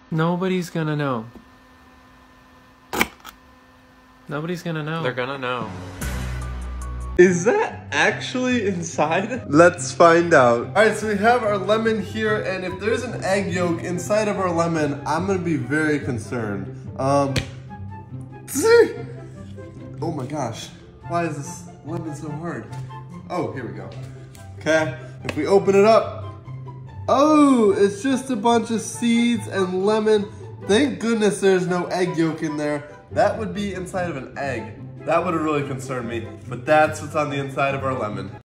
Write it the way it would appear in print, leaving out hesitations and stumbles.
Nobody's gonna know. Nobody's gonna know. They're gonna know. Is that actually inside? Let's find out. All right, so we have our lemon here, and if there's an egg yolk inside of our lemon, I'm gonna be very concerned. Oh my gosh, why is this lemon so hard? Oh, here we go. Okay, if we open it up, oh, it's just a bunch of seeds and lemon. Thank goodness there's no egg yolk in there. That would be inside of an egg. That would have really concerned me, but that's what's on the inside of our lemon.